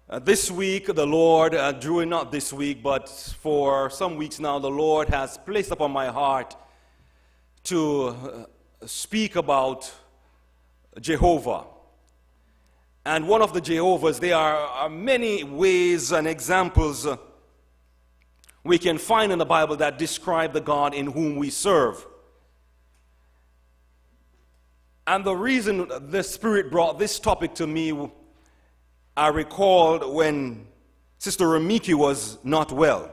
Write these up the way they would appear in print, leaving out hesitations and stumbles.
This week, the Lord, not this week, but for some weeks now, the Lord has placed upon my heart to speak about Jehovah. And one of the Jehovahs, there are many ways and examples we can find in the Bible that describe the God in whom we serve. And the reason the Spirit brought this topic to me, I recalled when Sister Ramiki was not well.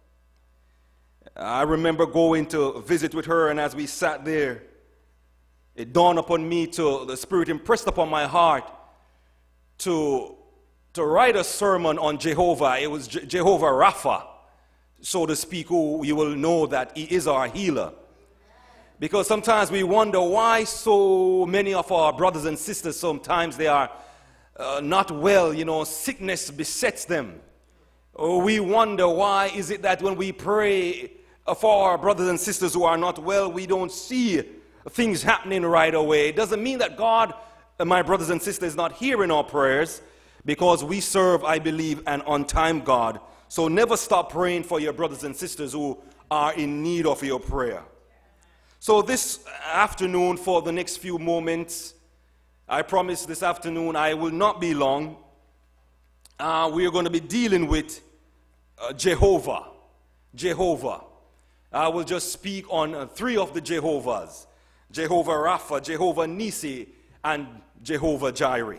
I remember going to visit with her, and as we sat there, it dawned upon me, the Spirit impressed upon my heart to write a sermon on Jehovah. It was Jehovah Rapha, so to speak, who you will know that He is our healer. Because sometimes we wonder why so many of our brothers and sisters, sometimes they are not well, sickness besets them. We wonder why is it that when we pray for our brothers and sisters who are not well, we don't see things happening right away. It doesn't mean that God, my brothers and sisters, is not hearing our prayers, because we serve, I believe, an on-time God. So never stop praying for your brothers and sisters who are in need of your prayer. So this afternoon, for the next few moments, I promise this afternoon I will not be long. We are going to be dealing with Jehovah. Jehovah. I will just speak on three of the Jehovahs: Jehovah Rapha, Jehovah Nisi, and Jehovah Jireh.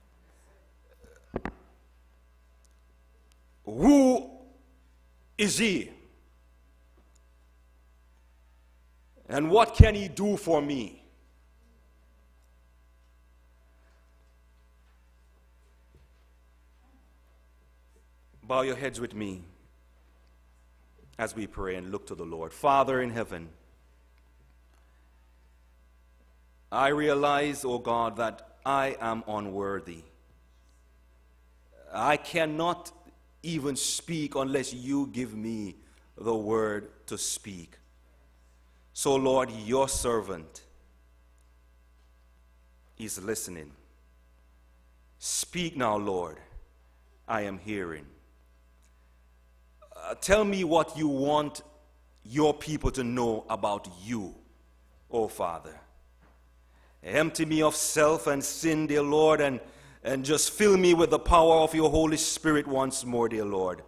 Who is He? And what can He do for me? Bow your heads with me as we pray and look to the Lord. Father in heaven, I realize, O God, that I am unworthy. I cannot even speak unless you give me the word to speak. So, Lord, your servant is listening. Speak now, Lord. I am hearing. Tell me what you want your people to know about you, O Father. Empty me of self and sin, dear Lord, and just fill me with the power of your Holy Spirit once more, dear Lord.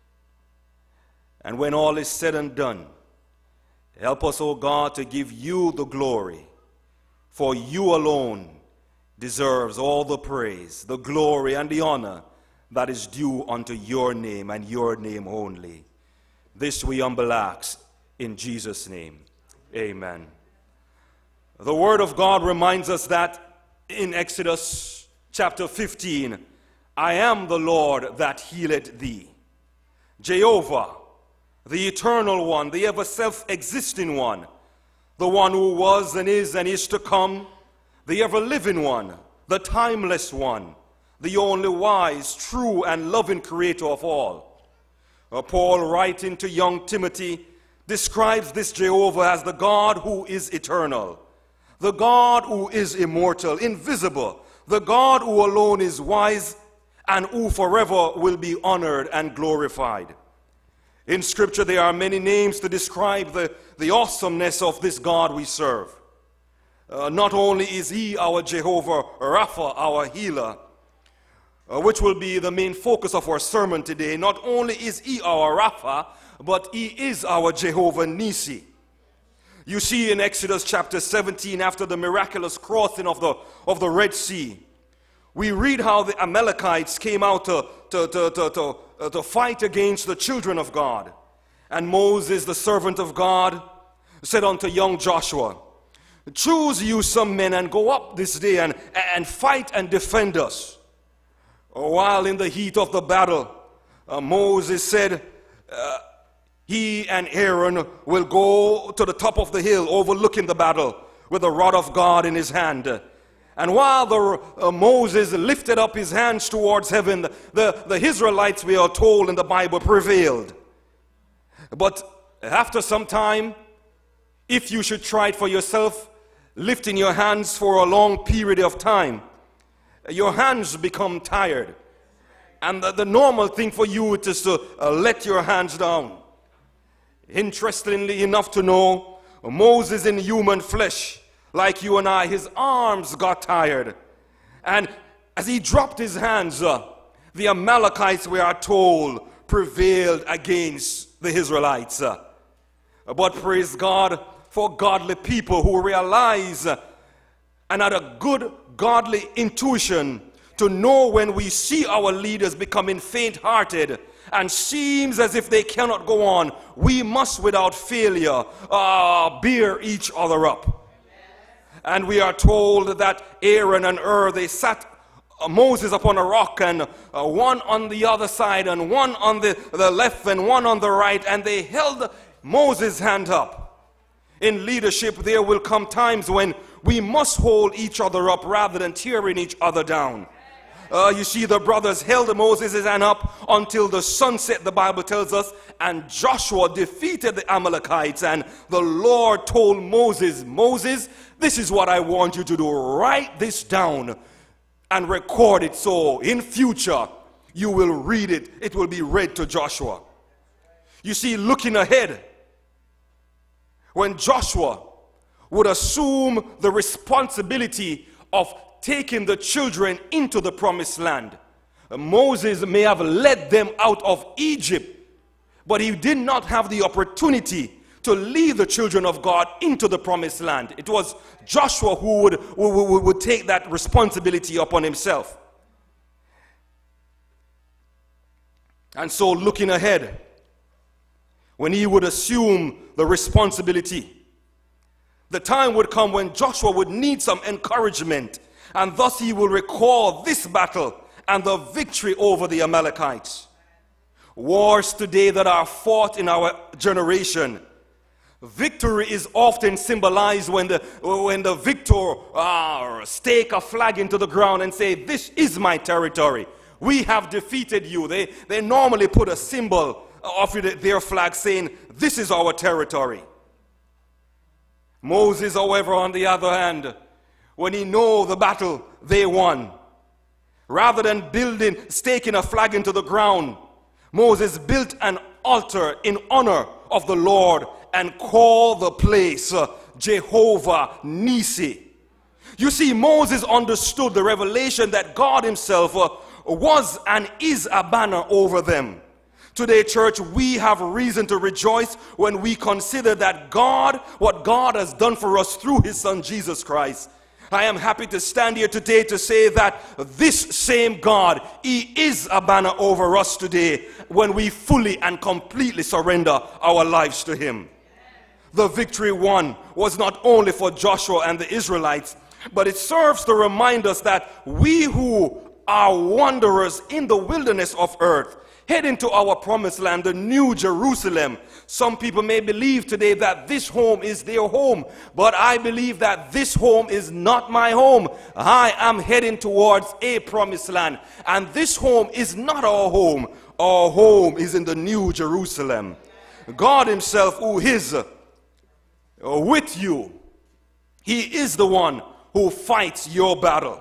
And when all is said and done, help us, O God, to give you the glory, for you alone deserves all the praise, the glory, and the honor that is due unto your name and your name only. This we humble ask in Jesus' name. Amen. The Word of God reminds us that in Exodus chapter 15, I am the Lord that healeth thee. Jehovah, the eternal one, the ever self-existing one, the one who was and is to come, the ever-living one, the timeless one, the only wise, true, and loving creator of all. Paul, writing to young Timothy, describes this Jehovah as the God who is eternal, the God who is immortal, invisible, the God who alone is wise, and who forever will be honored and glorified. In Scripture, there are many names to describe the awesomeness of this God we serve. Not only is He our Jehovah Rapha, our healer, which will be the main focus of our sermon today. Not only is He our Rapha, but He is our Jehovah Nisi. You see in Exodus chapter 17, after the miraculous crossing of the Red Sea, we read how the Amalekites came out to fight against the children of God. And Moses, the servant of God, said unto young Joshua, choose you some men and go up this day and fight and defend us. While in the heat of the battle, Moses said he and Aaron will go to the top of the hill overlooking the battle with the rod of God in his hand. And while Moses lifted up his hands towards heaven, the Israelites, we are told in the Bible, prevailed. But after some time, if you should try it for yourself, lifting your hands for a long period of time, your hands become tired. And the normal thing for you is to let your hands down. Interestingly enough to know, Moses in human flesh, like you and I, his arms got tired. And as he dropped his hands, the Amalekites, we are told, prevailed against the Israelites. But praise God for godly people who realize and had a good godly intuition to know when we see our leaders becoming faint-hearted and seems as if they cannot go on, we must without failure bear each other up. And we are told that Aaron and Hur, they sat Moses upon a rock, and one on the other side and one on the left and one on the right, and they held Moses' hand up. In leadership, there will come times when we must hold each other up rather than tearing each other down. You see, the brothers held Moses' hand up until the sun set, the Bible tells us, and Joshua defeated the Amalekites, and the Lord told Moses, Moses, this is what I want you to do. Write this down and record it, so in future you will read it. It will be read to Joshua. You see, looking ahead, when Joshua would assume the responsibility of taking the children into the promised land, Moses may have led them out of Egypt, but he did not have the opportunity to lead the children of God into the promised land. It was Joshua who would take that responsibility upon himself. And so looking ahead, when he would assume the responsibility, the time would come when Joshua would need some encouragement, and thus he will recall this battle and the victory over the Amalekites. Wars today that are fought in our generation, victory is often symbolized when the victor stake a flag into the ground and say, this is my territory. We have defeated you. They normally put a symbol of their flag saying, this is our territory. Moses, however, on the other hand, when he know the battle they won, rather than staking a flag into the ground, Moses built an altar in honor of the Lord and called the place Jehovah Nissi. You see, Moses understood the revelation that God himself was and is a banner over them. Today, church, we have reason to rejoice when we consider that what God has done for us through his son Jesus Christ. I am happy to stand here today to say that this same God, he is a banner over us today when we fully and completely surrender our lives to him. The victory won was not only for Joshua and the Israelites, but it serves to remind us that we who are wanderers in the wilderness of earth, heading to our promised land, the New Jerusalem. Some people may believe today that this home is their home, but I believe that this home is not my home. I am heading towards a promised land, and this home is not our home. Our home is in the New Jerusalem. God himself, who is with you, he is the one who fights your battle.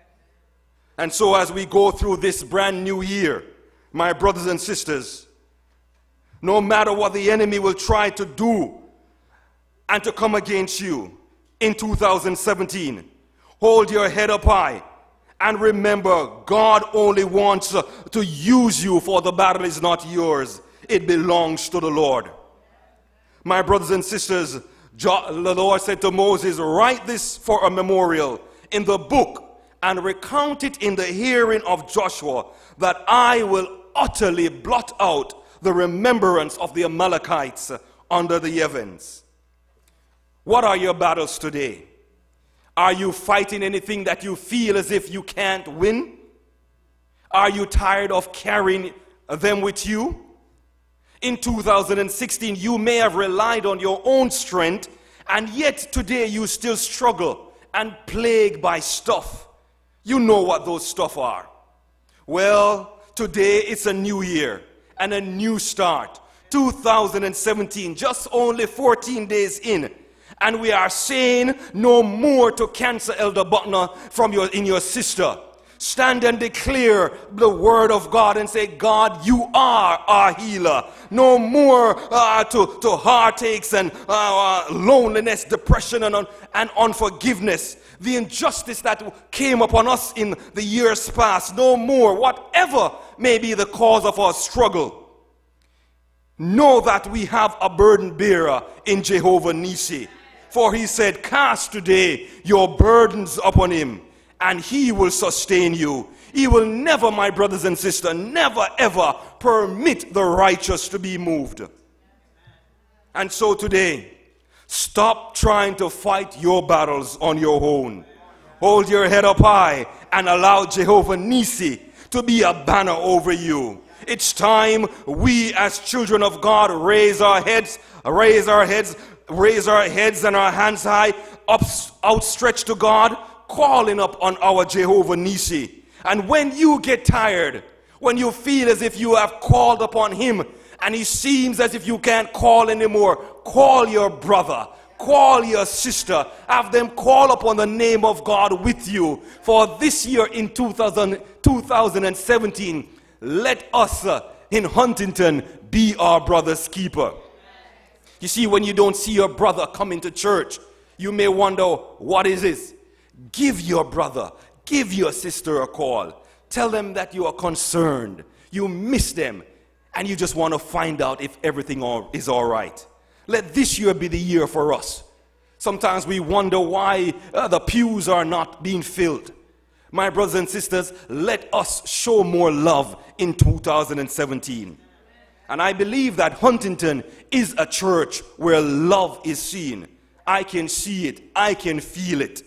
And so as we go through this brand new year, my brothers and sisters, no matter what the enemy will try to do and to come against you in 2017, hold your head up high and remember, God only wants to use you, for the battle is not yours. It belongs to the Lord. My brothers and sisters, the Lord said to Moses, write this for a memorial in the book and recount it in the hearing of Joshua, that I will utterly blot out the remembrance of the Amalekites under the heavens. What are your battles today? Are you fighting anything that you feel as if you can't win? Are you tired of carrying them with you? In 2016, you may have relied on your own strength, and yet today you still struggle and plagued by stuff. You know what those stuff are. Well, today it's a new year and a new start. 2017, just only 14 days in. And we are saying no more to cancer, Elder Buckner, in your sister. stand and declare the word of God and say, God, you are our healer. No more to heartaches and loneliness, depression, and unforgiveness. The injustice that came upon us in the years past. No more. Whatever may be the cause of our struggle, know that we have a burden bearer in Jehovah Nissi. For he said, cast today your burdens upon him, and he will sustain you. He will never, my brothers and sisters, never ever permit the righteous to be moved. And so today, stop trying to fight your battles on your own. Hold your head up high and allow Jehovah Nissi to be a banner over you. It's time we as children of God raise our heads and our hands high, outstretched to God, calling up on our Jehovah Nissi. And when you get tired, when you feel as if you have called upon him and it seems as if you can't call anymore, call your brother, call your sister, have them call upon the name of God with you. For this year in 2017, let us in Huntington be our brother's keeper. You see, when you don't see your brother coming to church, you may wonder, what is this? Give your brother, give your sister a call. Tell them that you are concerned, you miss them, and you just want to find out if everything is all right. Let this year be the year for us. Sometimes we wonder why the pews are not being filled. My brothers and sisters, let us show more love in 2017. And I believe that Huntington is a church where love is seen. I can see it. I can feel it.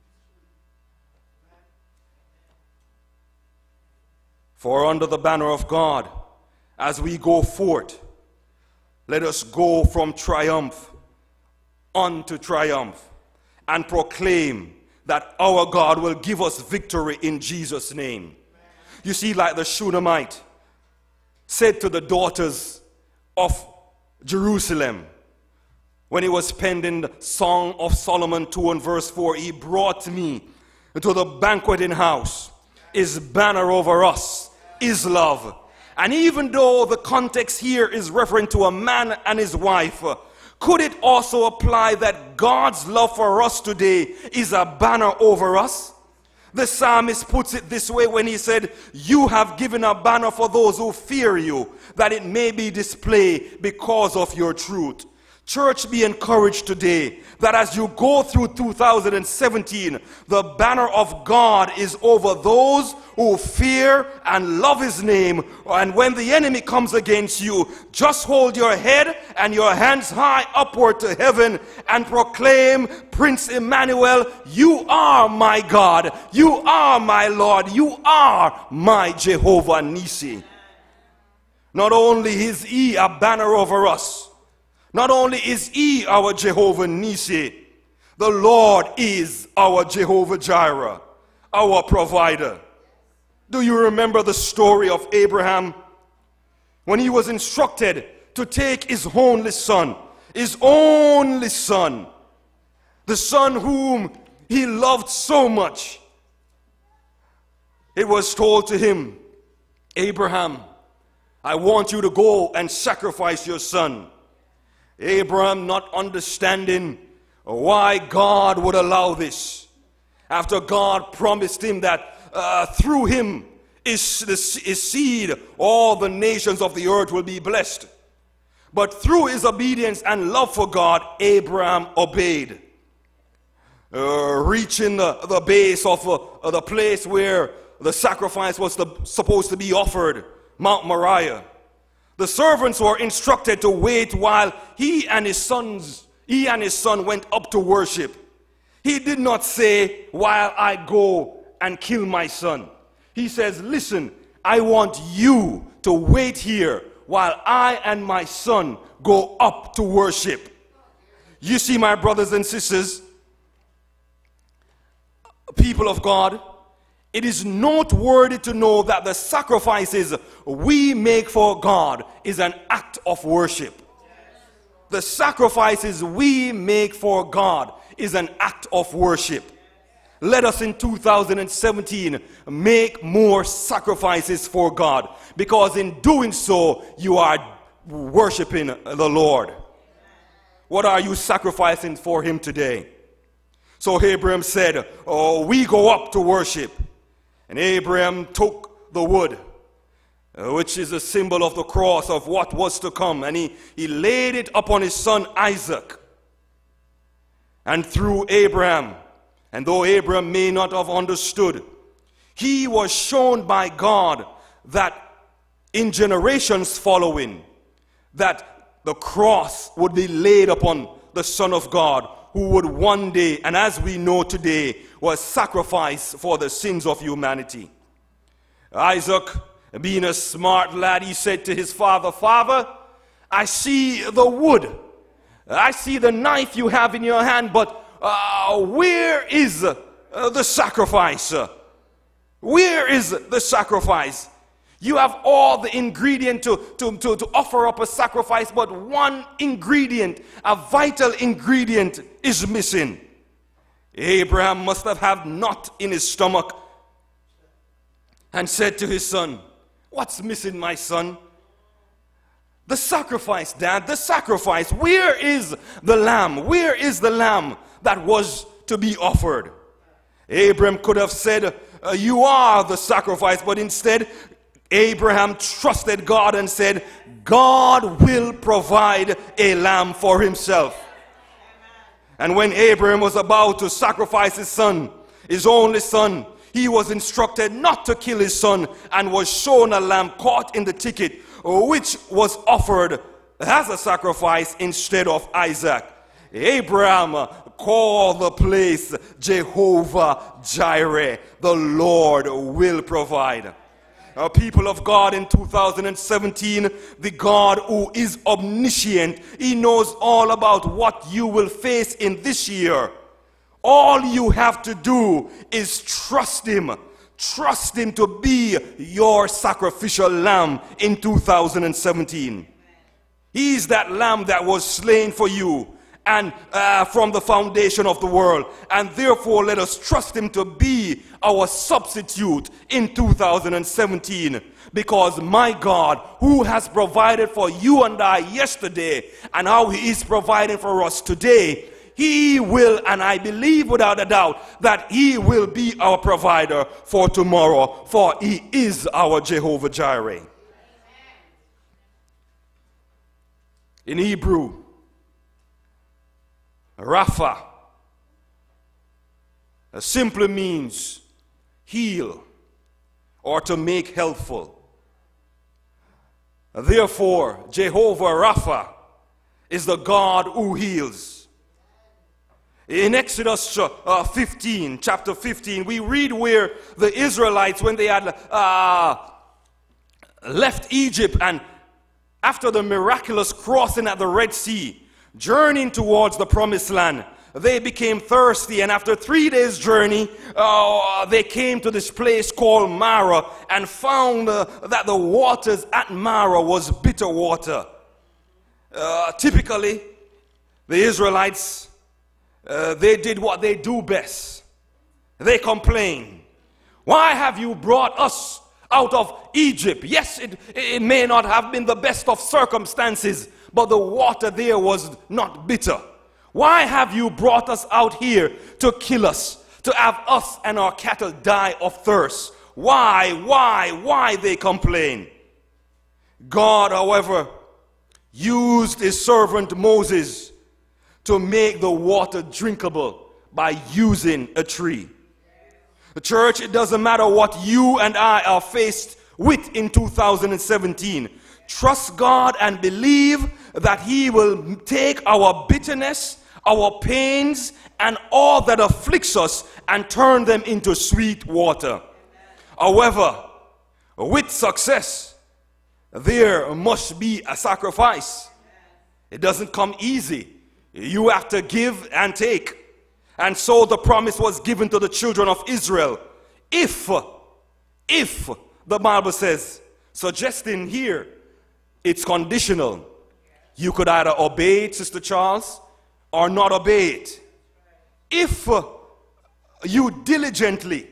For under the banner of God, as we go forth, let us go from triumph unto triumph and proclaim that our God will give us victory in Jesus' name. You see, like the Shunammite said to the daughters of Jerusalem when he was penning the Song of Solomon 2 and verse 4, he brought me into the banqueting house. His banner over us is love. And even though the context here is referring to a man and his wife, could it also apply that God's love for us today is a banner over us? The psalmist puts it this way when he said, you have given a banner for those who fear you, that it may be displayed because of your truth. Church, be encouraged today that as you go through 2017, the banner of God is over those who fear and love his name. And when the enemy comes against you, just hold your head and your hands high upward to heaven and proclaim, Prince Emmanuel, you are my God, you are my Lord, you are my Jehovah Nissi. Not only is he a banner over us, not only is he our Jehovah Nissi, the Lord is our Jehovah Jireh, our provider. Do you remember the story of Abraham when he was instructed to take his only son, the son whom he loved so much? It was told to him, Abraham, I want you to go and sacrifice your son. Abraham, not understanding why God would allow this, after God promised him that through him his seed, all the nations of the earth will be blessed. But through his obedience and love for God, Abraham obeyed. Reaching the base of the place where the sacrifice was supposed to be offered, Mount Moriah. The servants were instructed to wait while he and his son went up to worship. He did not say, while I go and kill my son. He says, listen, I want you to wait here while I and my son go up to worship. You see, my brothers and sisters, people of God, it is noteworthy to know that the sacrifices we make for God is an act of worship. The sacrifices we make for God is an act of worship. let us in 2017 make more sacrifices for God, because in doing so, you are worshiping the Lord. What are you sacrificing for him today? So Abraham said, oh, we go up to worship. And Abraham took the wood, which is a symbol of the cross of what was to come, and he laid it upon his son Isaac. And through Abraham, and though Abraham may not have understood, he was shown by God that in generations following, that the cross would be laid upon the Son of God, who would one day, and as we know today, was sacrificed for the sins of humanity. Isaac, being a smart lad, he said to his father, Father, I see the wood. I see the knife you have in your hand, but where is the sacrifice? Where is the sacrifice? You have all the ingredient to offer up a sacrifice, but one ingredient, a vital ingredient, is missing. Abraham must have had knot in his stomach and said to his son, what's missing, my son? The sacrifice, Dad, the sacrifice. Where is the lamb? Where is the lamb that was to be offered? Abraham could have said, you are the sacrifice, but instead, Abraham trusted God and said, God will provide a lamb for himself. And when Abraham was about to sacrifice his son, his only son, he was instructed not to kill his son and was shown a lamb caught in the thicket, which was offered as a sacrifice instead of Isaac. Abraham called the place Jehovah Jireh, the Lord will provide. People of God, in 2017, the God who is omniscient, he knows all about what you will face in this year. All you have to do is trust him. Trust him to be your sacrificial lamb in 2017. He is that lamb that was slain for you and from the foundation of the world, and therefore let us trust him to be our substitute in 2017, because my God, who has provided for you and I yesterday and how he is providing for us today, he will, and I believe without a doubt that he will be our provider for tomorrow, for he is our Jehovah Jireh. In Hebrew, Rapha simply means heal or to make helpful. Therefore, Jehovah Rapha is the God who heals. In Exodus 15, chapter 15, we read where the Israelites, when they had left Egypt and after the miraculous crossing at the Red Sea, journeying towards the promised land, they became thirsty, and after 3 days' journey, they came to this place called Marah and found that the waters at Marah was bitter water. Typically, the Israelites, they did what they do best. They complained. Why have you brought us out of Egypt? Yes, it may not have been the best of circumstances, but the water there was not bitter. Why have you brought us out here to kill us, to have us and our cattle die of thirst? Why they complain? God, however, used his servant Moses to make the water drinkable by using a tree. The church, it doesn't matter what you and I are faced with in 2017. Trust God and believe that he will take our bitterness, our pains, and all that afflicts us and turn them into sweet water. However, with success, there must be a sacrifice. It doesn't come easy. You have to give and take. And so the promise was given to the children of Israel. If the Bible says, suggesting here, it's conditional. You could either obey it, Sister Charles, or not obey it. If you diligently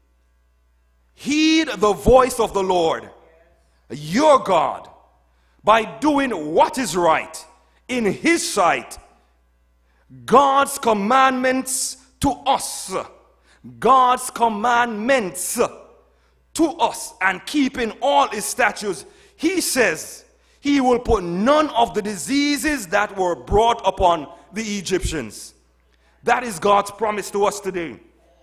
heed the voice of the Lord, your God, by doing what is right in his sight, God's commandments to us, God's commandments to us, and keeping all his statutes, he says he will put none of the diseases that were brought upon the Egyptians. That is God's promise to us today.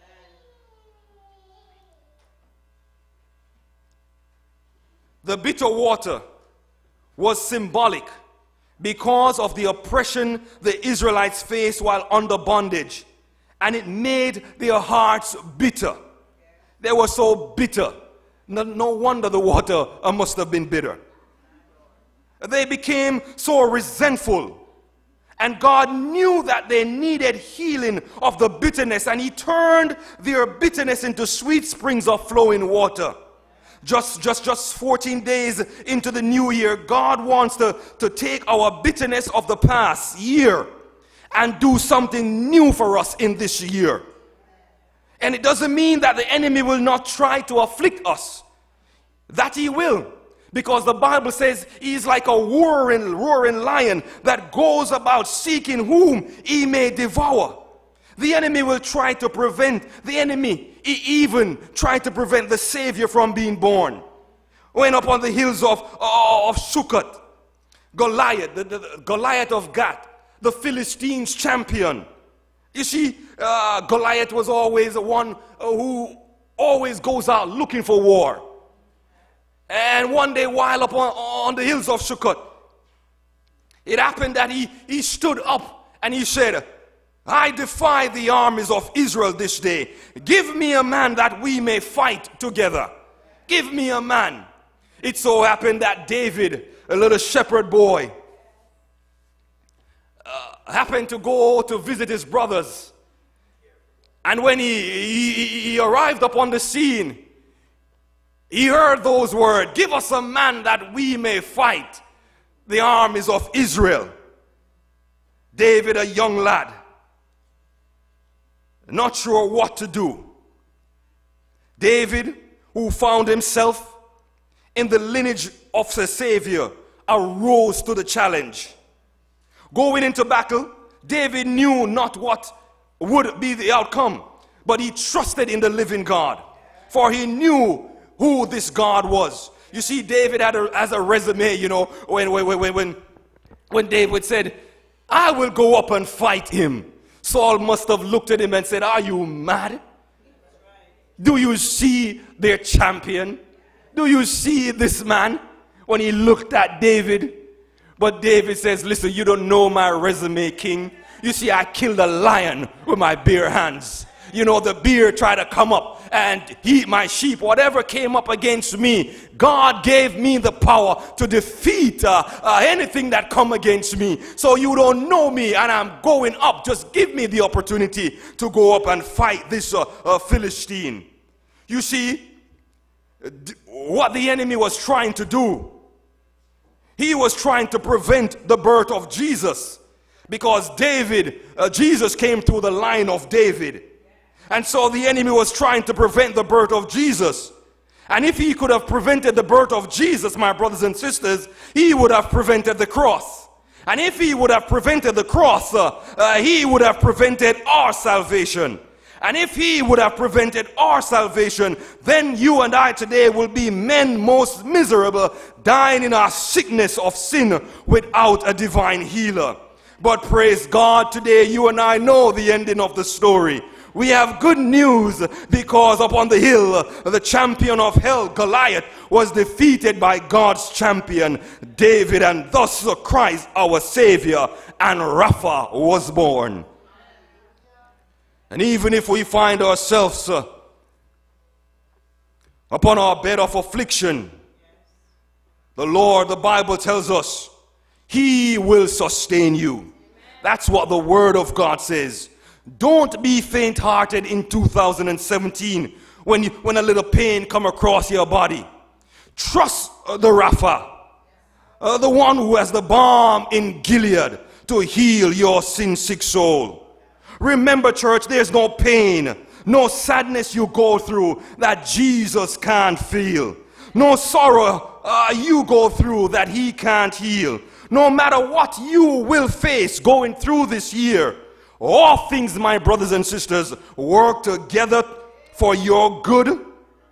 The bitter water was symbolic because of the oppression the Israelites faced while under bondage, and it made their hearts bitter. They were so bitter. No wonder the water must have been bitter. They became so resentful, and God knew that they needed healing of the bitterness, and he turned their bitterness into sweet springs of flowing water. Just 14 days into the new year, God wants to take our bitterness of the past year and do something new for us in this year. And it doesn't mean that the enemy will not try to afflict us. That he will. Because the Bible says he's like a roaring lion that goes about seeking whom he may devour. The enemy will try to prevent, he even tried to prevent the Savior from being born. When up on the hills of Sukkot, Goliath, the Goliath of Gath, the Philistines' champion. You see, Goliath was always the one who always goes out looking for war. And one day while up on the hills of Sukkot, it happened that he stood up and he said, I defy the armies of Israel this day. Give me a man that we may fight together. Give me a man. It so happened that David, a little shepherd boy, happened to go to visit his brothers. And when he arrived upon the scene, he heard those words, give us a man that we may fight the armies of Israel. David, a young lad, not sure what to do. David, who found himself in the lineage of the Savior, arose to the challenge. Going into battle, David knew not what would be the outcome, but he trusted in the living God, for he knew who this God was. You see, David has a resume, you know, when David said, I will go up and fight him. Saul must have looked at him and said, are you mad? Do you see their champion? Do you see this man? When he looked at David. But David says, listen, you don't know my resume, king. You see, I killed a lion with my bare hands. You know, the bear tried to come up and eat my sheep. Whatever came up against me, God gave me the power to defeat anything that come against me. So you don't know me and I'm going up. Just give me the opportunity to go up and fight this Philistine. You see, what the enemy was trying to do, he was trying to prevent the birth of Jesus. Because Jesus came through the line of David. And so the enemy was trying to prevent the birth of Jesus. And if he could have prevented the birth of Jesus, my brothers and sisters, he would have prevented the cross. And if he would have prevented the cross, he would have prevented our salvation. And if he would have prevented our salvation, then you and I today will be men most miserable, dying in our sickness of sin without a divine healer. But praise God, today you and I know the ending of the story. We have good news because upon the hill, the champion of hell, Goliath, was defeated by God's champion, David, and thus Christ, our Savior, and Rapha was born. And even if we find ourselves upon our bed of affliction, the Lord, the Bible tells us, He will sustain you. That's what the Word of God says. Don't be faint-hearted in 2017 when a little pain come across your body. Trust the Rapha, the one who has the balm in Gilead to heal your sin-sick soul. Remember, church, there's no pain, no sadness you go through that Jesus can't feel. No sorrow you go through that he can't heal. No matter what you will face going through this year, all things, my brothers and sisters, work together for your good.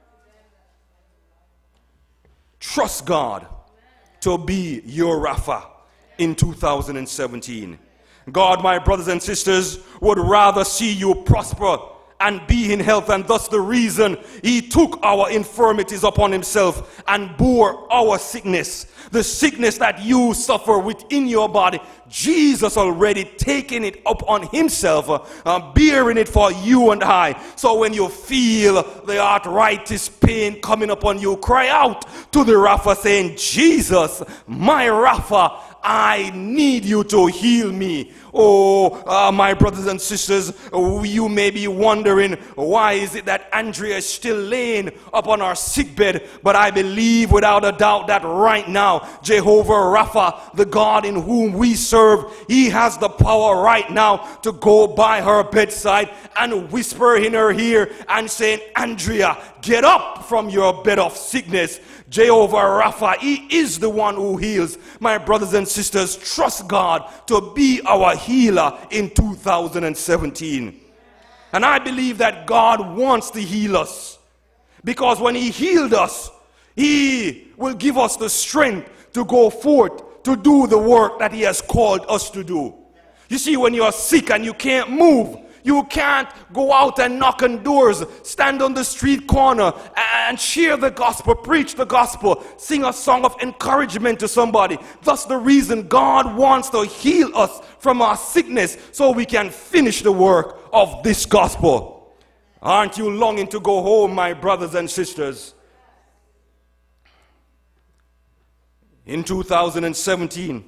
Trust God to be your Rapha in 2017. God, my brothers and sisters, would rather see you prosper and be in health, and thus the reason he took our infirmities upon himself and bore our sickness. The sickness that you suffer within your body, Jesus already taken it upon himself, bearing it for you and I. So when you feel the arthritis pain coming upon you, cry out to the Rapha saying, Jesus, my Rapha, I need you to heal me. Oh, my brothers and sisters, you may be wondering, why is it that Andrea is still laying upon our sickbed? But I believe without a doubt that right now, Jehovah Rapha, the God in whom we serve, he has the power right now to go by her bedside and whisper in her ear and saying, Andrea, get up from your bed of sickness. Jehovah Rapha, he is the one who heals. My brothers and sisters, trust God to be our healer in 2017. And I believe that God wants to heal us, because when he healed us, he will give us the strength to go forth to do the work that he has called us to do. You see, when you are sick and you can't move, you can't go out and knock on doors, stand on the street corner and share the gospel, preach the gospel, sing a song of encouragement to somebody. That's the reason God wants to heal us from our sickness, so we can finish the work of this gospel. Aren't you longing to go home, my brothers and sisters? In 2017,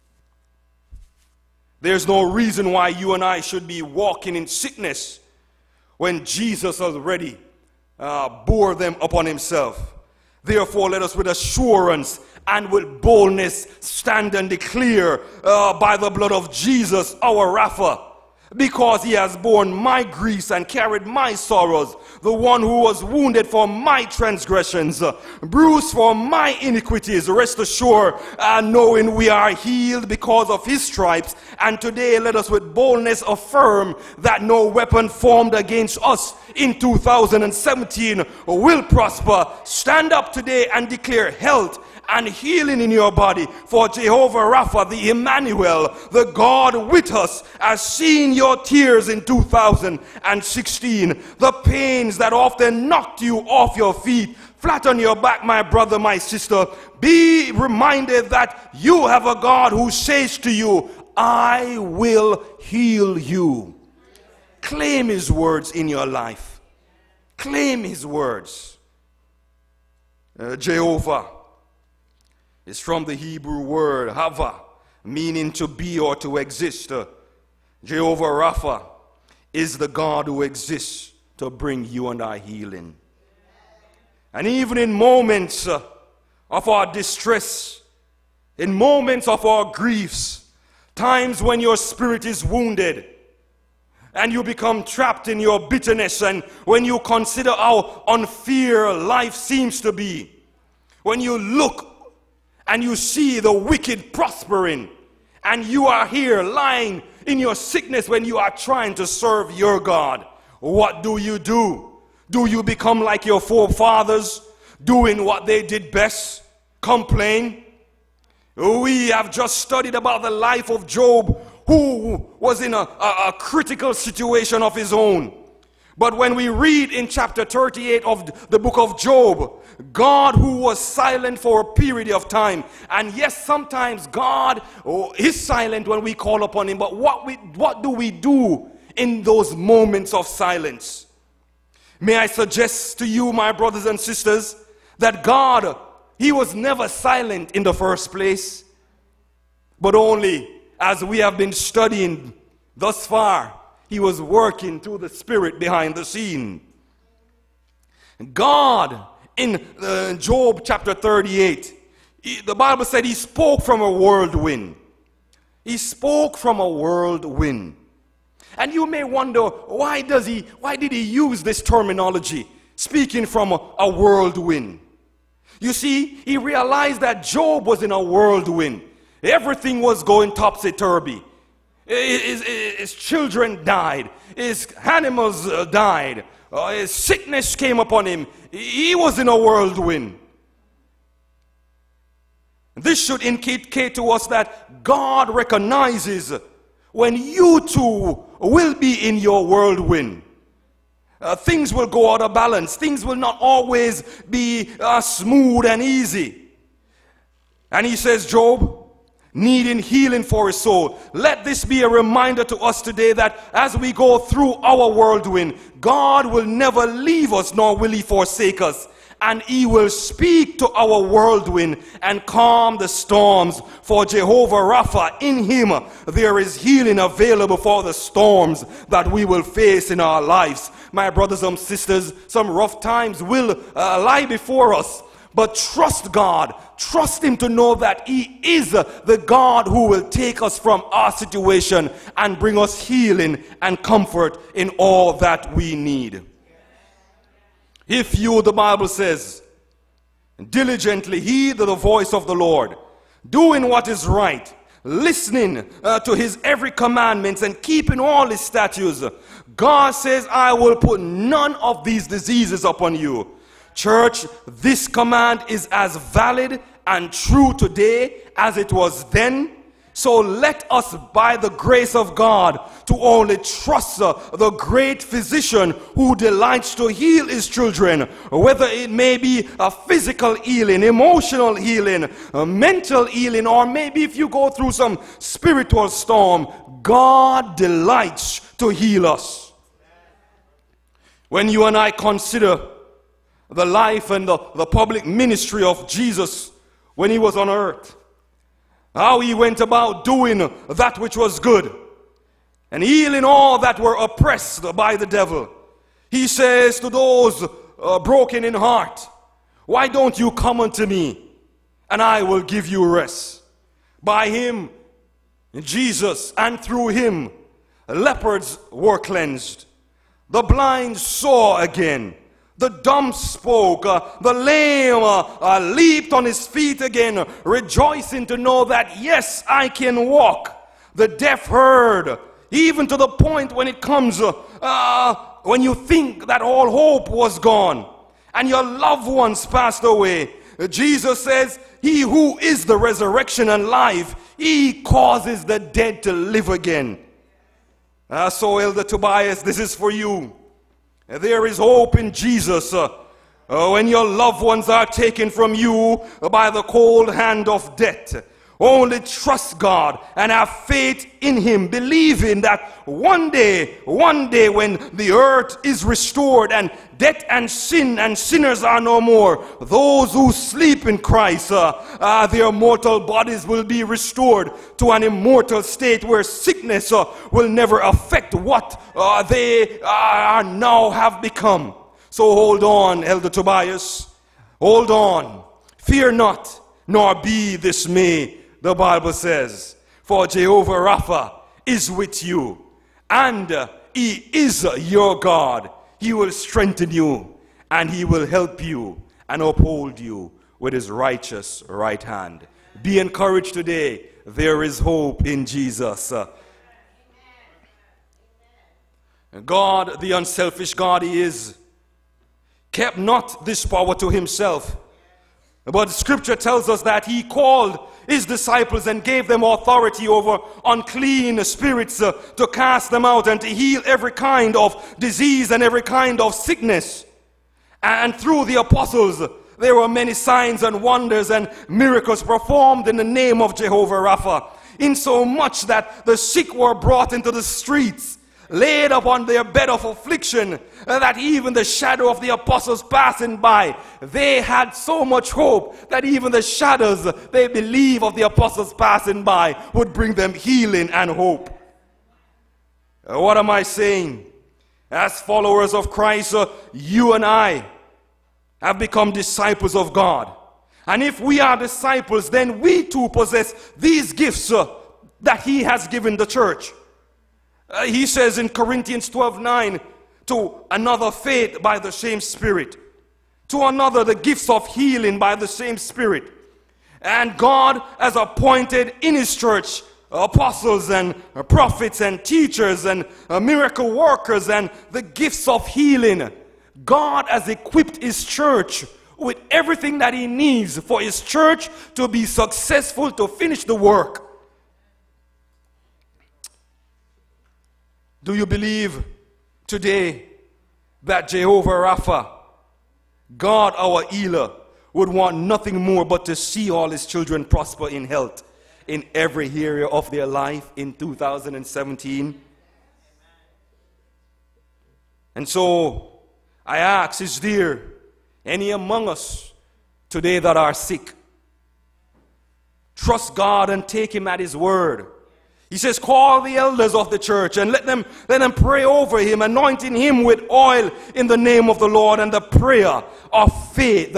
there's no reason why you and I should be walking in sickness when Jesus already bore them upon himself. Therefore, let us with assurance and with boldness stand and declare by the blood of Jesus, our Rapha, because he has borne my griefs and carried my sorrows, the one who was wounded for my transgressions, bruised for my iniquities. Rest assured, knowing we are healed because of his stripes. And today let us with boldness affirm that no weapon formed against us in 2017 will prosper. Stand up today and declare health and healing in your body, for Jehovah Rapha, the Emmanuel, the God with us, has seen your tears in 2016, the pains that often knocked you off your feet. Flat on your back, my brother, my sister. Be reminded that you have a God who says to you, I will heal you. Claim his words in your life. Claim his words. Jehovah is from the Hebrew word hava, meaning to be or to exist. Jehovah Rapha is the God who exists to bring you and I healing. And even in moments of our distress, in moments of our griefs, times when your spirit is wounded and you become trapped in your bitterness, and when you consider how unfair life seems to be, when you look and you see the wicked prospering, and you are here lying in your sickness when you are trying to serve your God, what do? Do you become like your forefathers, doing what they did best? Complain? We have just studied about the life of Job, who was in a critical situation of his own. But when we read in chapter 38 of the book of Job, God who was silent for a period of time. And yes, sometimes God is silent when we call upon him. But what do we do in those moments of silence? May I suggest to you, my brothers and sisters, that God, he was never silent in the first place, but only as we have been studying thus far, he was working through the Spirit behind the scene. God, in Job chapter 38, the Bible said he spoke from a whirlwind. He spoke from a whirlwind. And you may wonder, why did he use this terminology, speaking from a whirlwind? You see, he realized that Job was in a whirlwind. Everything was going topsy-turvy. His children died. His animals died. His sickness came upon him. He was in a whirlwind. This should indicate to us that God recognizes when you too will be in your whirlwind. Things will go out of balance. Things will not always be smooth and easy. And he says, Job, needing healing for his soul. Let this be a reminder to us today that as we go through our whirlwind, God will never leave us, nor will he forsake us. And he will speak to our whirlwind and calm the storms. For Jehovah Rapha, in him there is healing available for the storms that we will face in our lives. My brothers and sisters, some rough times will lie before us. But trust God. Trust him to know that he is the God who will take us from our situation and bring us healing and comfort in all that we need. If you, the Bible says, diligently heed the voice of the Lord, doing what is right, listening to his every commandments and keeping all his statutes, God says, I will put none of these diseases upon you. Church, this command is as valid and true today as it was then. So let us, by the grace of God, to only trust the great physician who delights to heal his children, whether it may be a physical healing, emotional healing, a mental healing, or maybe if you go through some spiritual storm, God delights to heal us. When you and I consider the life and the public ministry of Jesus when he was on earth, how he went about doing that which was good and healing all that were oppressed by the devil. He says to those broken in heart, why don't you come unto me and I will give you rest? By him, Jesus, and through him, lepers were cleansed. The blind saw again. The dumb spoke, the lame leaped on his feet again, rejoicing to know that, yes, I can walk. The deaf heard, even to the point when it comes, when you think that all hope was gone and your loved ones passed away. Jesus says, he who is the resurrection and life, he causes the dead to live again. So Elder Tobias, this is for you. There is hope in Jesus. When your loved ones are taken from you by the cold hand of death, only trust God and have faith in him, believing that one day when the earth is restored and death and sin and sinners are no more, those who sleep in Christ, their mortal bodies will be restored to an immortal state where sickness will never affect what they are now have become. So hold on, Elder Tobias. Hold on. Fear not, nor be dismayed. The Bible says, for Jehovah Rapha is with you, and he is your God. He will strengthen you, and he will help you and uphold you with his righteous right hand. Be encouraged today. There is hope in Jesus. God, the unselfish God he is, kept not this power to himself. But Scripture tells us that he called his disciples and gave them authority over unclean spirits to cast them out and to heal every kind of disease and every kind of sickness. And through the apostles, there were many signs and wonders and miracles performed in the name of Jehovah Rapha, insomuch that the sick were brought into the streets, laid upon their bed of affliction, that even the shadow of the apostles passing by, they had so much hope that even the shadows they believe of the apostles passing by would bring them healing and hope. What am I saying? As followers of Christ, you and I have become disciples of God. And if we are disciples, then we too possess these gifts that he has given the church. He says in Corinthians 12:9, to another faith by the same Spirit, to another the gifts of healing by the same Spirit. And God has appointed in His church apostles and prophets and teachers and miracle workers and the gifts of healing. God has equipped His church with everything that He needs for His church to be successful, to finish the work. Do you believe today that Jehovah Rapha, God our healer, would want nothing more but to see all His children prosper in health in every area of their life in 2017? And so I ask, is there any among us today that are sick? Trust God and take Him at His word. He says, call the elders of the church and let them pray over him, anointing him with oil in the name of the Lord. And the prayer of faith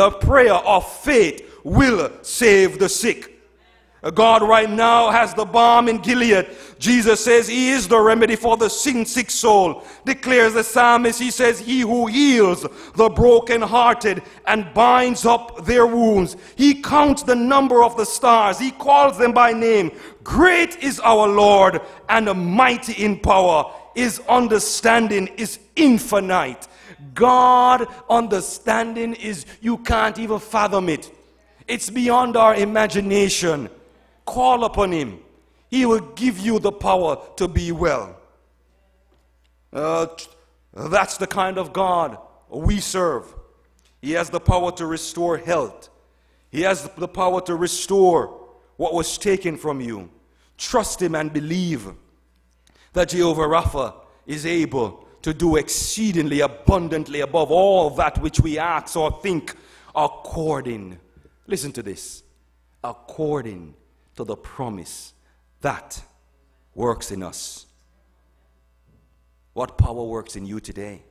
will save the sick. God right now has the balm in Gilead. Jesus says He is the remedy for the sick soul. Declares the psalmist, he says, He who heals the brokenhearted and binds up their wounds. He counts the number of the stars. He calls them by name. Great is our Lord and mighty in power. His understanding is infinite. God understanding is, you can't even fathom it. It's beyond our imagination. Call upon Him. He will give you the power to be well. That's the kind of God we serve. He has the power to restore health. He has the power to restore what was taken from you. Trust Him and believe that Jehovah Rapha is able to do exceedingly abundantly above all that which we ask or think, according, listen to this, according to the promise that works in us. What power works in you today?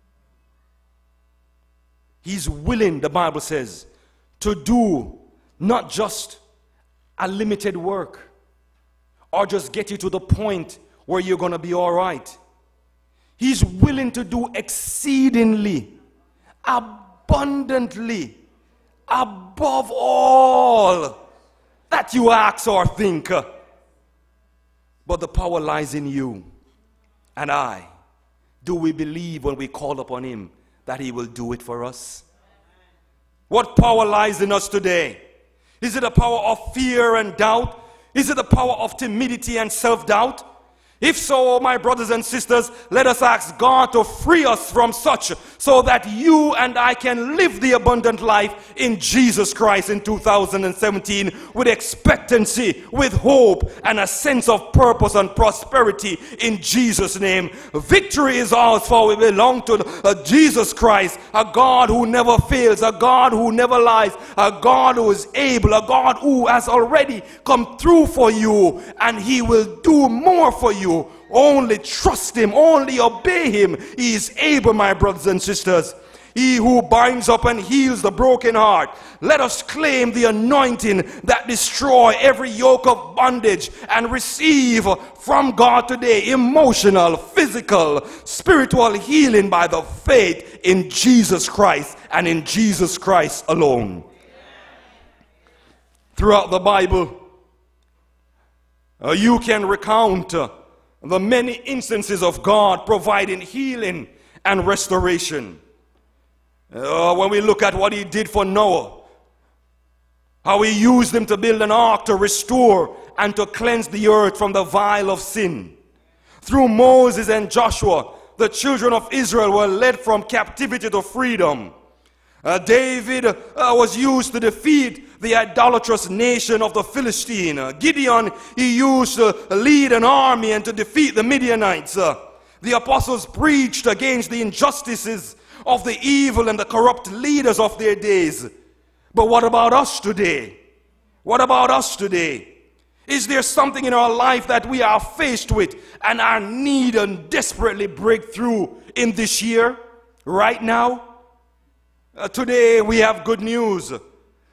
He's willing, the Bible says, to do not just a limited work or just get you to the point where you're going to be all right. He's willing to do exceedingly, abundantly, above all that you ask or think. But the power lies in you and I. Do we believe when we call upon Him that He will do it for us? What power lies in us today? Is it a power of fear and doubt? Is it a power of timidity and self-doubt? If so, my brothers and sisters, let us ask God to free us from such, so that you and I can live the abundant life in Jesus Christ in 2017 with expectancy, with hope, and a sense of purpose and prosperity in Jesus' name. Victory is ours, for we belong to Jesus Christ, a God who never fails, a God who never lies, a God who is able, a God who has already come through for you, and He will do more for you. Only trust Him, only obey Him. He is able, my brothers and sisters. He who binds up and heals the broken heart. Let us claim the anointing that destroys every yoke of bondage and receive from God today emotional, physical, spiritual healing by the faith in Jesus Christ and in Jesus Christ alone. Throughout the Bible, you can recount the many instances of God providing healing and restoration. When we look at what He did for Noah, how He used him to build an ark to restore and to cleanse the earth from the vial of sin. Through Moses and Joshua, the children of Israel were led from captivity to freedom. David was used to defeat the idolatrous nation of the Philistine. Gideon, he used to lead an army and to defeat the Midianites. The apostles preached against the injustices of the evil and the corrupt leaders of their days. But what about us today? What about us today? Is there something in our life that we are faced with and are need and desperately break through in this year, right now? Today we have good news.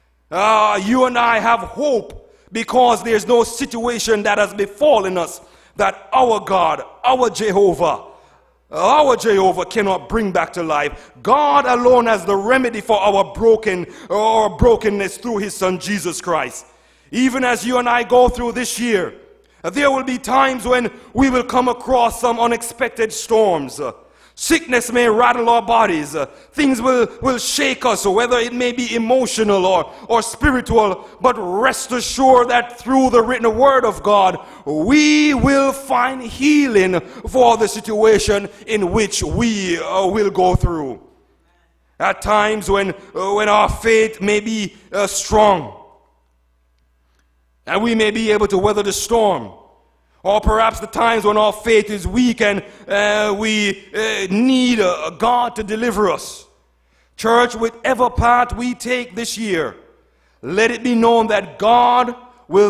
You and I have hope, because there's no situation that has befallen us that our God, our Jehovah cannot bring back to life. God alone has the remedy for our brokenness through his Son Jesus Christ. Even as you and I go through this year, there will be times when we will come across some unexpected storms. Sickness may rattle our bodies. Things will shake us, whether it may be emotional or spiritual. But rest assured that through the written word of God, we will find healing for the situation in which we will go through. At times when our faith may be strong, and we may be able to weather the storm. Or perhaps the times when our faith is weak and we need God to deliver us. Church, whichever path we take this year, let it be known that God will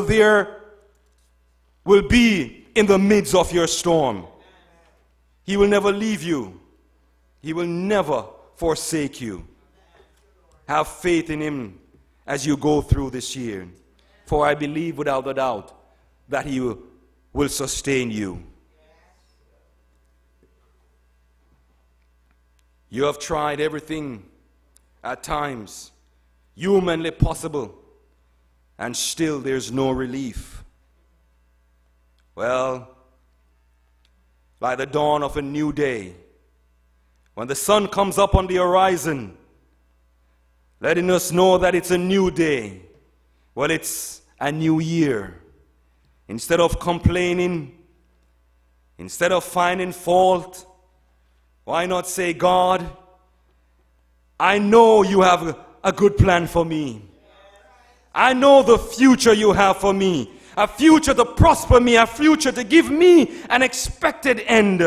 be in the midst of your storm. He will never leave you. He will never forsake you. Have faith in him as you go through this year. For I believe without a doubt that he will sustain you. You have tried everything at times humanly possible, and still there's no relief. Well, like the dawn of a new day, when the sun comes up on the horizon, letting us know that it's a new day, well, it's a new year. Instead of complaining, instead of finding fault, why not say, God, I know you have a good plan for me. I know the future you have for me. A future to prosper me, a future to give me an expected end.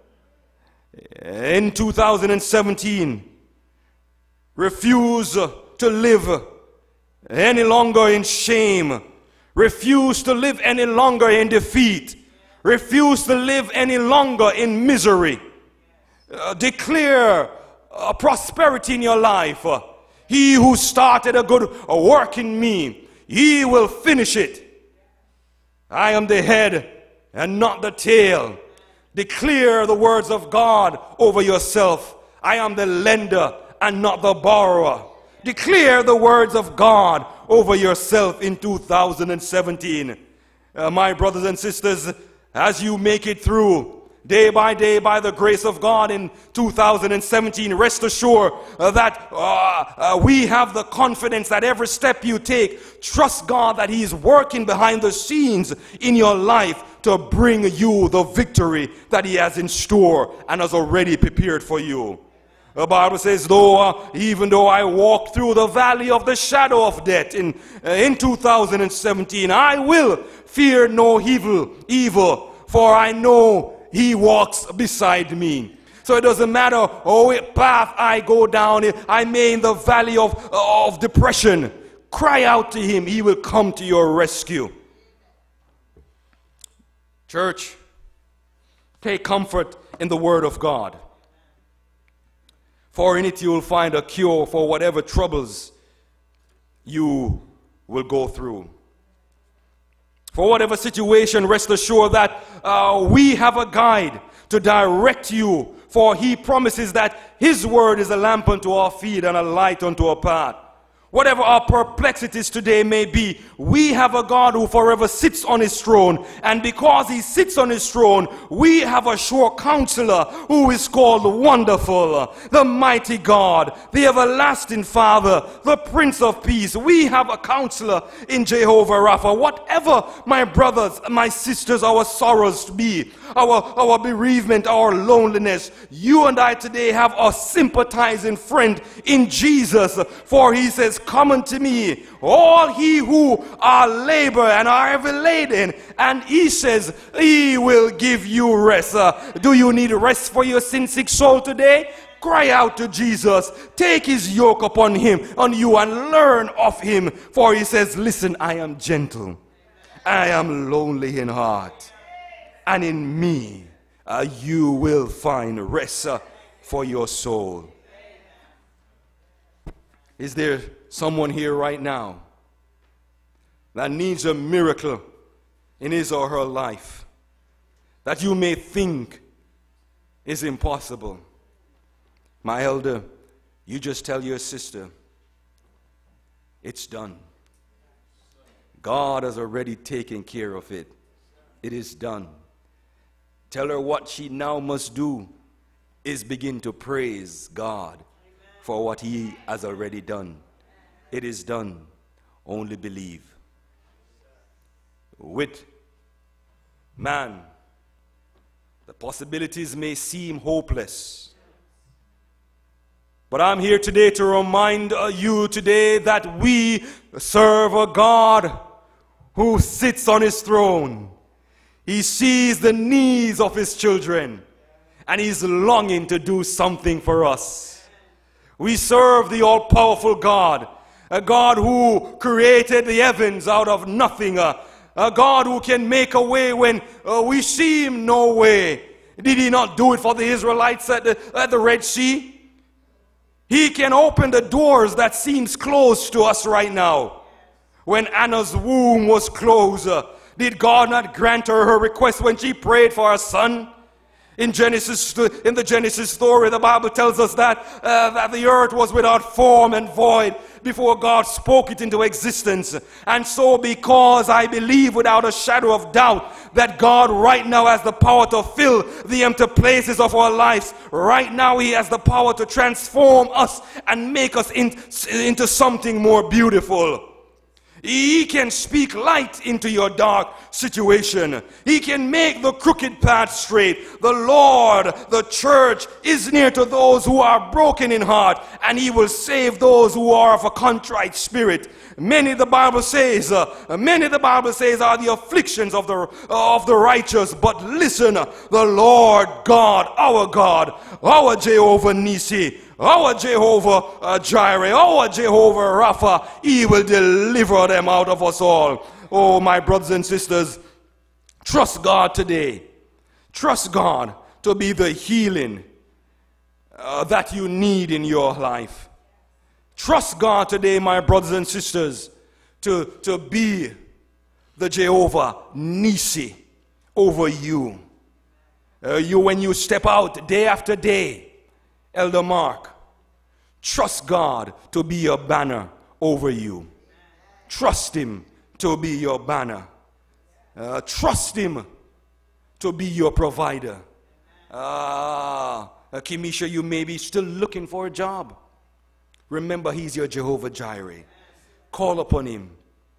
In 2017, refuse to live any longer in shame. Refuse to live any longer in defeat. Refuse to live any longer in misery. Declare prosperity in your life. He who started a good work in me, he will finish it. I am the head and not the tail. Declare the words of God over yourself. I am the lender and not the borrower. Declare the words of God over yourself in 2017. My brothers and sisters, as you make it through day by day by the grace of God in 2017, rest assured that we have the confidence that every step you take, trust God that he is working behind the scenes in your life to bring you the victory that he has in store and has already prepared for you. The Bible says, even though I walk through the valley of the shadow of death in 2017, I will fear no evil, for I know he walks beside me. So it doesn't matter what path I go down, I may in the valley of depression, cry out to him, he will come to your rescue. Church, take comfort in the word of God. For in it you will find a cure for whatever troubles you will go through. For whatever situation, rest assured that we have a guide to direct you. For he promises that his word is a lamp unto our feet and a light unto our path. Whatever our perplexities today may be, we have a God who forever sits on his throne. And because he sits on his throne, we have a sure counselor who is called Wonderful, the mighty God, the everlasting Father, the Prince of Peace. We have a counselor in Jehovah Rapha. Whatever, my brothers, my sisters, our sorrows be, our bereavement, our loneliness, you and I today have a sympathizing friend in Jesus. For he says, come unto me, all he who are labor and are heavy laden, and he says he will give you rest. Do you need rest for your sin-sick soul today? Cry out to Jesus. Take his yoke upon you and learn of him. For he says, listen, I am gentle, I am lonely in heart, and in me you will find rest for your soul. Is there someone here right now that needs a miracle in his or her life? that you may think is impossible. My elder, you just tell your sister, it's done. God has already taken care of it. It is done. Tell her what she now must do is begin to praise God for what He has already done. It is done. Only believe. With man, the possibilities may seem hopeless. But I'm here today to remind you today that we serve a God who sits on His throne. He sees the needs of His children, and He's longing to do something for us. We serve the all-powerful God, a God who created the heavens out of nothing, a God who can make a way when we seem no way. Did He not do it for the Israelites at the Red Sea? He can open the doors that seems closed to us right now. When Anna's womb was closed, did God not grant her request when she prayed for her son? In the Genesis story, the Bible tells us that the earth was without form and void before God spoke it into existence. And so, because I believe without a shadow of doubt that God right now has the power to fill the empty places of our lives, right now He has the power to transform us and make us into something more beautiful. He can speak light into your dark situation. He can make the crooked path straight. The Lord, the church, is near to those who are broken in heart, and He will save those who are of a contrite spirit. Many, the Bible says, are the afflictions of the righteous. But listen, the Lord God, our Jehovah Nissi, our Jehovah Jireh, our Jehovah Rapha, He will deliver them out of us all. Oh, my brothers and sisters, trust God today. Trust God to be the healing that you need in your life. Trust God today, my brothers and sisters, to be the Jehovah Nissi over you. When you step out day after day, Elder Mark, trust God to be your banner over you. Trust Him to be your banner. Trust Him to be your provider. Kimisha, you may be still looking for a job. Remember, He's your Jehovah Jireh. Call upon Him.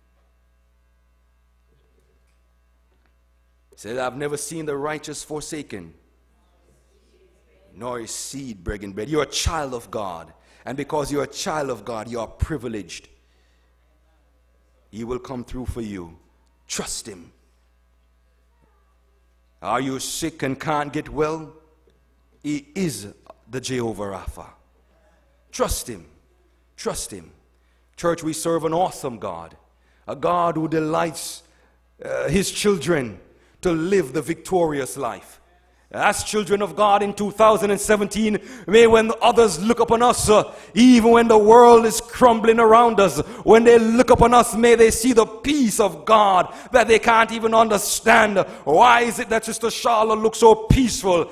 He said, I've never seen the righteous forsaken, nor his seed begging bread. You're a child of God. And because you're a child of God, you are privileged. He will come through for you. Trust Him. Are you sick and can't get well? He is the Jehovah Rapha. Trust Him. Trust Him. Church, we serve an awesome God. A God who delights His children to live the victorious life. As children of God in 2017, may when others look upon us, even when the world is crumbling around us, when they look upon us, may they see the peace of God that they can't even understand. Why is it that Sister Charlotte looks so peaceful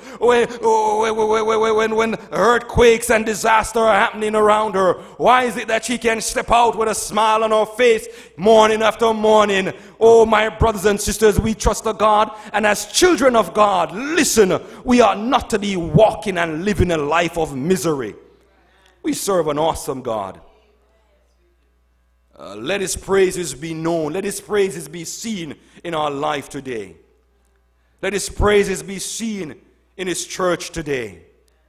when earthquakes and disaster are happening around her? Why is it that she can step out with a smile on her face morning after morning? Oh, my brothers and sisters, we trust a God, and as children of God, listen, we are not to be walking and living a life of misery. We serve an awesome God. Let His praises be known. Let His praises be seen in our life today. Let His praises be seen in His church today.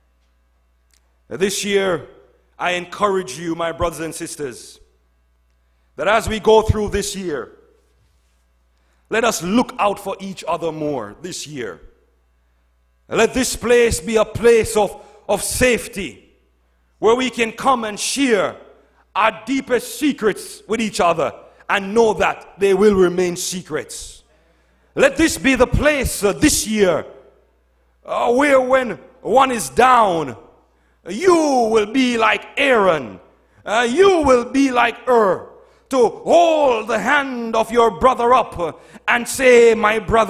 This year, I encourage you, my brothers and sisters, that as we go through this year, let us look out for each other more this year. Let this place be a place of safety, where we can come and share our deepest secrets with each other and know that they will remain secrets. Let this be the place this year where when one is down, you will be like Aaron, you will be like to hold the hand of your brother up and say, my brother,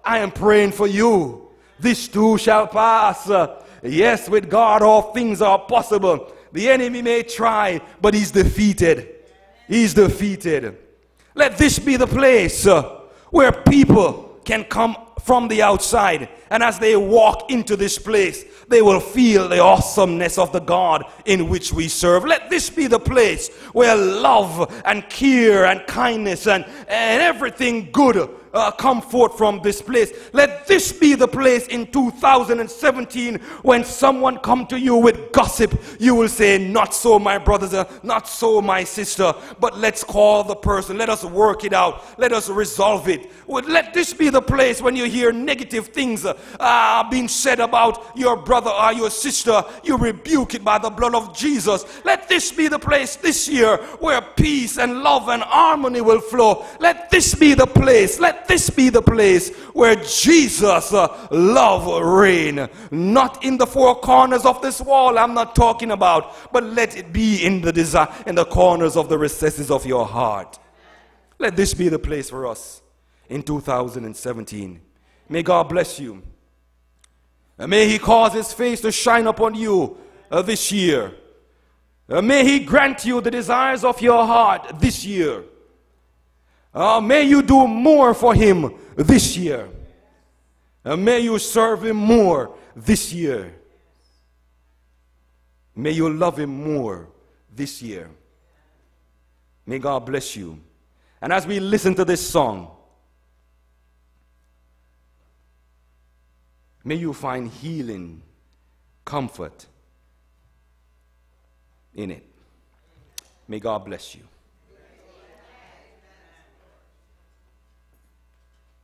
I am praying for you. This too shall pass. Yes, with God all things are possible. The enemy may try, but he's defeated. He's defeated. Let this be the place where people can come from the outside, and as they walk into this place, they will feel the awesomeness of the God in which we serve. Let this be the place where love and care and kindness and everything good come forth from this place. Let this be the place in 2017 when someone come to you with gossip, you will say, not so my brothers, not so my sister, but let's call the person, let us work it out, let us resolve it. Let this be the place when you hear negative things being said about your brother or your sister, you rebuke it by the blood of Jesus. Let this be the place this year where peace and love and harmony will flow. Let this be the place, let this be the place where Jesus love reign. Not in the four corners of this wall, I'm not talking about, but let it be in the corners of the recesses of your heart. Let this be the place for us in 2017. May God bless you. And may he cause his face to shine upon you this year. May he grant you the desires of your heart this year. May you do more for him this year. May you serve him more this year. May you love him more this year. May God bless you. And as we listen to this song, may you find healing, comfort in it. May God bless you.